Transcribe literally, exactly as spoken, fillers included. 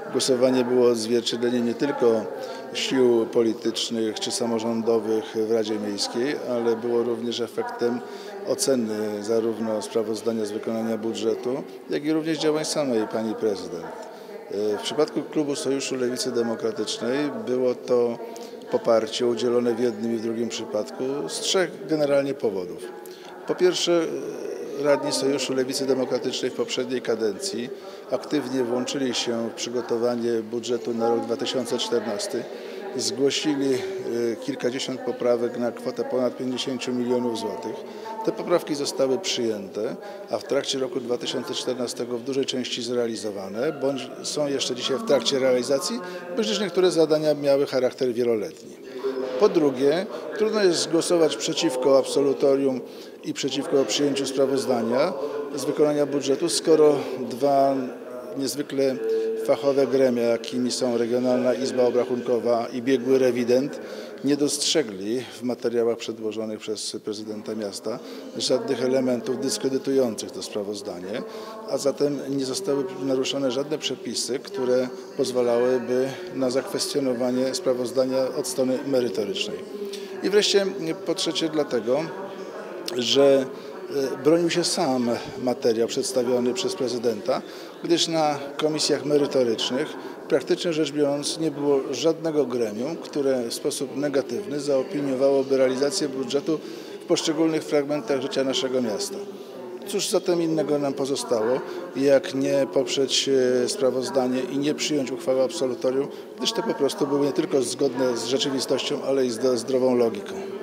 Głosowanie było odzwierciedleniem nie tylko sił politycznych czy samorządowych w Radzie Miejskiej, ale było również efektem oceny zarówno sprawozdania z wykonania budżetu, jak i również działań samej pani prezydent. W przypadku klubu Sojuszu Lewicy Demokratycznej było to poparcie udzielone w jednym i w drugim przypadku z trzech generalnie powodów. Po pierwsze, radni Sojuszu Lewicy Demokratycznej w poprzedniej kadencji aktywnie włączyli się w przygotowanie budżetu na rok dwa tysiące czternasty. Zgłosili kilkadziesiąt poprawek na kwotę ponad pięćdziesięciu milionów złotych. Te poprawki zostały przyjęte, a w trakcie roku dwa tysiące czternastego w dużej części zrealizowane, bądź są jeszcze dzisiaj w trakcie realizacji, bądź też niektóre zadania miały charakter wieloletni. Po drugie, trudno jest głosować przeciwko absolutorium i przeciwko przyjęciu sprawozdania z wykonania budżetu, skoro dwa niezwykle fachowe gremia, jakimi są Regionalna Izba Obrachunkowa i biegły rewident, nie dostrzegli w materiałach przedłożonych przez prezydenta miasta żadnych elementów dyskredytujących to sprawozdanie, a zatem nie zostały naruszone żadne przepisy, które pozwalałyby na zakwestionowanie sprawozdania od strony merytorycznej. I wreszcie po trzecie dlatego, że bronił się sam materiał przedstawiony przez prezydenta, gdyż na komisjach merytorycznych praktycznie rzecz biorąc nie było żadnego gremium, które w sposób negatywny zaopiniowałoby realizację budżetu w poszczególnych fragmentach życia naszego miasta. Cóż zatem innego nam pozostało, jak nie poprzeć sprawozdanie i nie przyjąć uchwały absolutorium, gdyż te po prostu były nie tylko zgodne z rzeczywistością, ale i z zdrową logiką.